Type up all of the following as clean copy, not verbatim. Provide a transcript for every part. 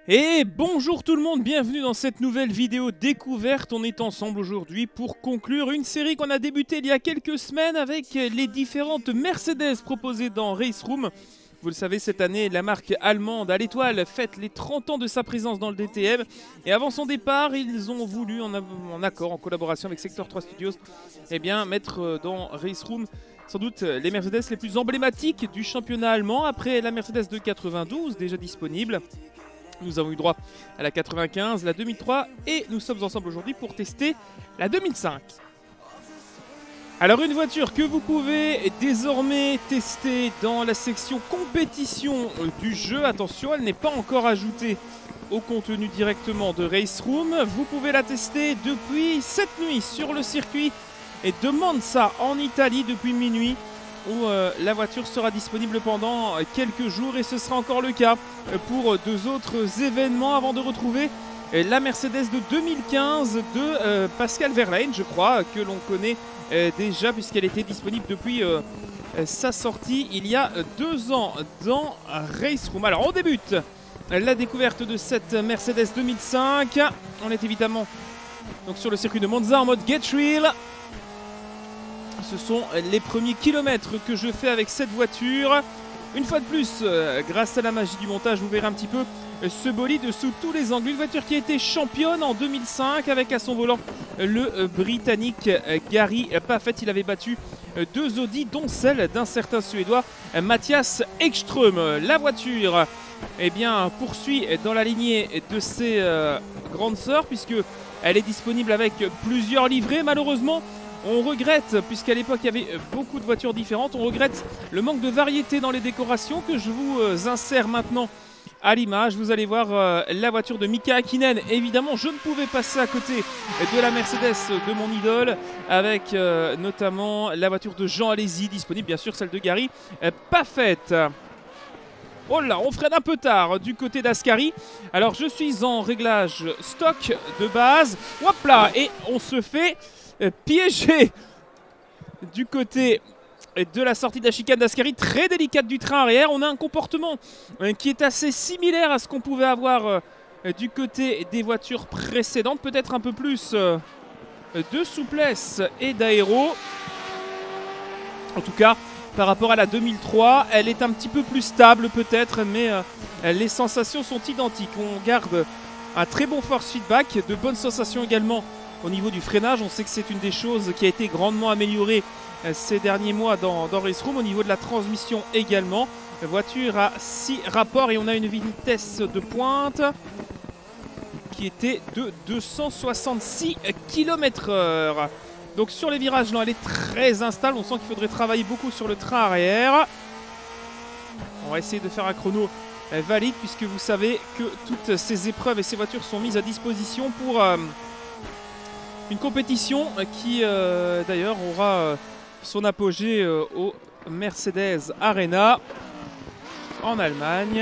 Et bonjour tout le monde, bienvenue dans cette nouvelle vidéo découverte. On est ensemble aujourd'hui pour conclure une série qu'on a débutée il y a quelques semaines avec les différentes Mercedes proposées dans Race Room. Vous le savez, cette année, la marque allemande à l'étoile fête les 30 ans de sa présence dans le DTM. Et avant son départ, ils ont voulu, en accord, en collaboration avec Sector 3 Studios, mettre dans Race Room sans doute les Mercedes les plus emblématiques du championnat allemand. Après la Mercedes de 92, déjà disponible, nous avons eu droit à la 95, la 2003 et nous sommes ensemble aujourd'hui pour tester la 2005. Alors une voiture que vous pouvez désormais tester dans la section compétition du jeu. Attention, elle n'est pas encore ajoutée au contenu directement de Race Room. Vous pouvez la tester depuis cette nuit sur le circuit et de Monza en Italie depuis minuit, où la voiture sera disponible pendant quelques jours et ce sera encore le cas pour deux autres événements avant de retrouver la Mercedes de 2015 de Pascal Wehrlein, je crois, que l'on connaît déjà puisqu'elle était disponible depuis sa sortie il y a 2 ans dans Race Room. Alors on débute la découverte de cette Mercedes 2005. On est évidemment donc sur le circuit de Monza en mode Get Real. Ce sont les premiers kilomètres que je fais avec cette voiture. Une fois de plus, grâce à la magie du montage, vous verrez un petit peu ce bolide sous tous les angles. Une voiture qui a été championne en 2005 avec à son volant le Britannique Gary Paffett. Il avait battu 2 Audi, dont celle d'un certain Suédois, Mattias Ekström. La voiture poursuit dans la lignée de ses grandes sœurs puisque elle est disponible avec plusieurs livrets. Malheureusement, on regrette, puisqu'à l'époque il y avait beaucoup de voitures différentes, on regrette le manque de variété dans les décorations que je vous insère maintenant à l'image. Vous allez voir la voiture de Mika Häkkinen. Évidemment, je ne pouvais passer à côté de la Mercedes de mon idole, avec notamment la voiture de Jean Alesi, disponible bien sûr celle de Gary Paffett. Oh là, on freine un peu tard du côté d'Ascari. Alors je suis en réglage stock de base. Hop là, et on se fait piégé du côté de la sortie de la chicane d'Ascari, très délicate du train arrière. On a un comportement qui est assez similaire à ce qu'on pouvait avoir du côté des voitures précédentes, peut-être un peu plus de souplesse et d'aéro. En tout cas, par rapport à la 2003, elle est un petit peu plus stable peut-être, mais les sensations sont identiques. On garde un très bon force feedback, de bonnes sensations également au niveau du freinage. On sait que c'est une des choses qui a été grandement améliorée ces derniers mois dans Race Room. Au niveau de la transmission également. La voiture a 6 rapports et on a une vitesse de pointe qui était de 266 km/h. Donc sur les virages, là, elle est très instable. On sent qu'il faudrait travailler beaucoup sur le train arrière. On va essayer de faire un chrono valide puisque vous savez que toutes ces épreuves et ces voitures sont mises à disposition pour une compétition qui d'ailleurs aura son apogée au Mercedes Arena en Allemagne.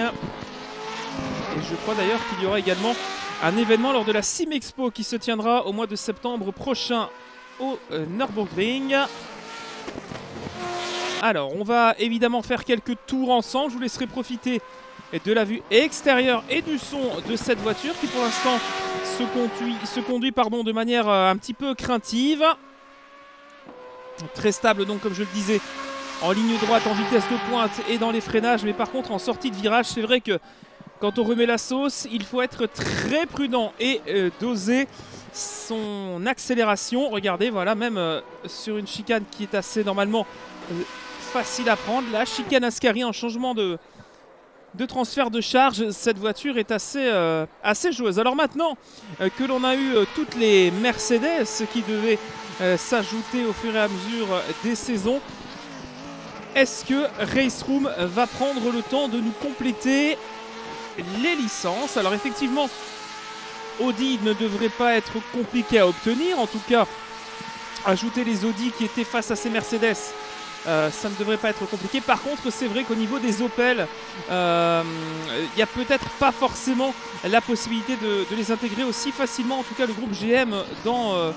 Et je crois d'ailleurs qu'il y aura également un événement lors de la Sim Expo qui se tiendra au mois de septembre prochain au Nürburgring. Alors on va évidemment faire quelques tours ensemble. Je vous laisserai profiter de la vue extérieure et du son de cette voiture qui pour l'instant se conduit de manière un petit peu craintive. Très stable donc comme je le disais en ligne droite, en vitesse de pointe et dans les freinages. Mais par contre en sortie de virage, c'est vrai que quand on remet la sauce, il faut être très prudent et doser son accélération. Regardez, voilà, même sur une chicane qui est assez normalement facile à prendre. La chicane Ascari en changement de transfert de charge, cette voiture est assez joueuse. Alors maintenant que l'on a eu toutes les Mercedes qui devaient s'ajouter au fur et à mesure des saisons, est-ce que Race Room va prendre le temps de nous compléter les licences? Alors effectivement, Audi ne devrait pas être compliqué à obtenir. En tout cas, ajouter les Audi qui étaient face à ces Mercedes, ça ne devrait pas être compliqué. Par contre, c'est vrai qu'au niveau des Opel, il n'y a peut-être pas forcément la possibilité de les intégrer aussi facilement. En tout cas, le groupe GM dans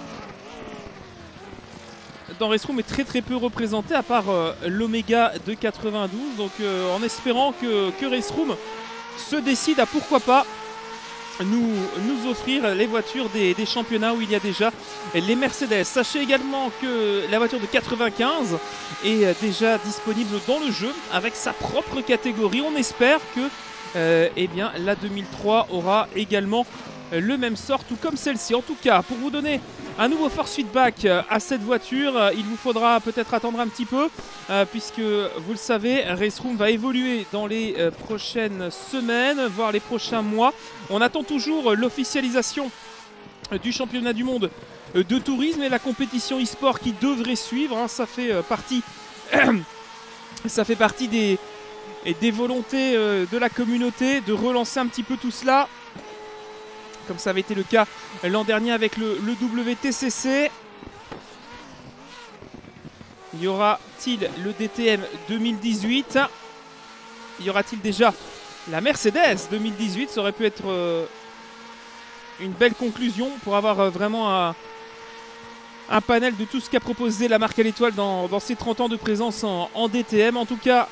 Race Room est très peu représenté, à part l'Omega de 92. Donc en espérant que Race Room se décide à pourquoi pas nous offrir les voitures des championnats où il y a déjà les Mercedes. Sachez également que la voiture de 95 est déjà disponible dans le jeu avec sa propre catégorie. On espère que eh bien, la 2003 aura également le même sort, tout comme celle-ci. En tout cas, pour vous donner un nouveau force feedback à cette voiture, il vous faudra peut-être attendre un petit peu, puisque vous le savez, Race Room va évoluer dans les prochaines semaines, voire les prochains mois. On attend toujours l'officialisation du championnat du monde de tourisme et la compétition e-sport qui devrait suivre. Hein. Ça fait partie, des volontés de la communauté de relancer un petit peu tout cela, comme ça avait été le cas l'an dernier avec le WTCC. Y aura-t-il le DTM 2018? Y aura-t-il déjà la Mercedes 2018? Ça aurait pu être une belle conclusion pour avoir vraiment un panel de tout ce qu'a proposé la marque à l'étoile dans ses 30 ans de présence en DTM. En tout cas,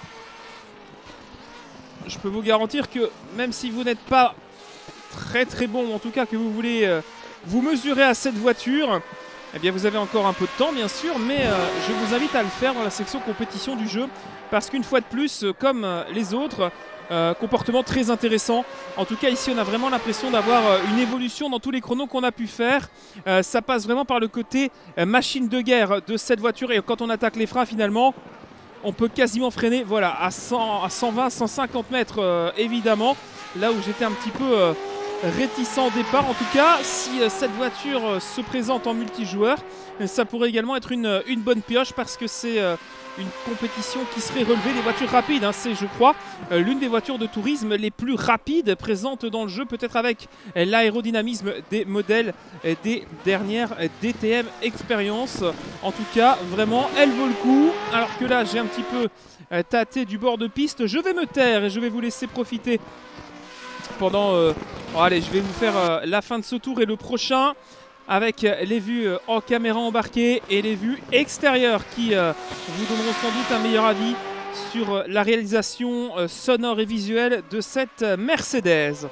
je peux vous garantir que même si vous n'êtes pas très bon, en tout cas que vous voulez vous mesurer à cette voiture, eh bien vous avez encore un peu de temps bien sûr, mais je vous invite à le faire dans la section compétition du jeu, parce qu'une fois de plus, comme les autres, comportement très intéressant. En tout cas ici on a vraiment l'impression d'avoir une évolution dans tous les chronos qu'on a pu faire. Ça passe vraiment par le côté machine de guerre de cette voiture, et quand on attaque les freins finalement, on peut quasiment freiner, voilà, à 120, 150 mètres évidemment, là où j'étais un petit peu réticent au départ. En tout cas, si cette voiture se présente en multijoueur, ça pourrait également être une bonne pioche, parce que c'est une compétition qui serait relevée des voitures rapides. Hein. C'est, je crois, l'une des voitures de tourisme les plus rapides présentes dans le jeu, peut-être avec l'aérodynamisme des modèles des dernières DTM Experience. En tout cas, vraiment, elle vaut le coup. Alors que là, j'ai un petit peu tâté du bord de piste. Je vais me taire et je vais vous laisser profiter pendant... bon, allez, je vais vous faire la fin de ce tour et le prochain, avec les vues en caméra embarquée et les vues extérieures qui vous donneront sans doute un meilleur avis sur la réalisation sonore et visuelle de cette Mercedes.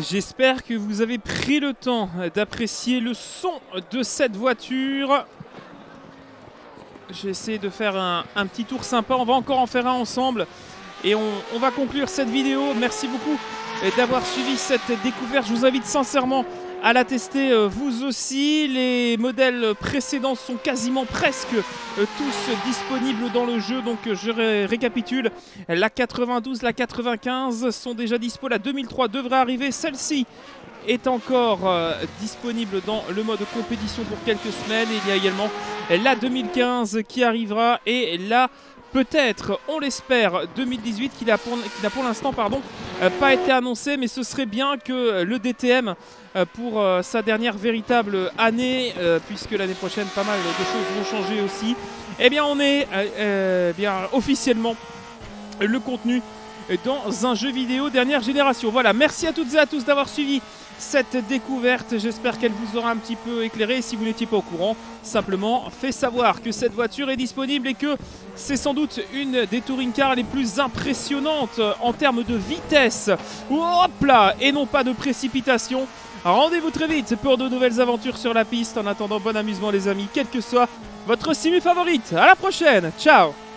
J'espère que vous avez pris le temps d'apprécier le son de cette voiture. J'ai essayé de faire un petit tour sympa. On va encore en faire un ensemble. Et on va conclure cette vidéo. Merci beaucoup d'avoir suivi cette découverte. Je vous invite sincèrement à la tester vous aussi. Les modèles précédents sont quasiment presque tous disponibles dans le jeu. Donc je récapitule. La 92, la 95 sont déjà dispo. La 2003 devrait arriver. Celle-ci est encore disponible dans le mode compétition pour quelques semaines. Il y a également la 2015 qui arrivera. Et là, peut-être, on l'espère, 2018 qui n'a pour l'instant pas été annoncé, mais ce serait bien que le DTM pour sa dernière véritable année, puisque l'année prochaine pas mal de choses vont changer aussi, eh bien on est bien officiellement le contenu dans un jeu vidéo dernière génération. Voilà, merci à toutes et à tous d'avoir suivi cette découverte. J'espère qu'elle vous aura un petit peu éclairé. Si vous n'étiez pas au courant, simplement fait savoir que cette voiture est disponible et que c'est sans doute une des touring cars les plus impressionnantes en termes de vitesse. Hop là, et non pas de précipitation. Rendez-vous très vite pour de nouvelles aventures sur la piste. En attendant, bon amusement les amis, quelle que soit votre simu favorite. À la prochaine, ciao.